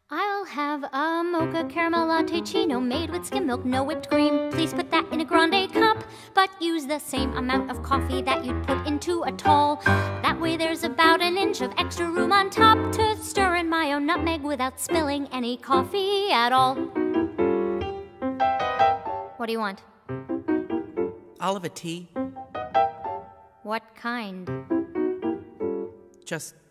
I'll have a mocha caramel latte chino made with skim milk, no whipped cream. Please put that in a grande cup, but use the same amount of coffee that you'd put into a tall. That way there's about an inch of extra room on top to stir in my own nutmeg without spilling any coffee at all. What do you want? I'll have a tea. What kind? Just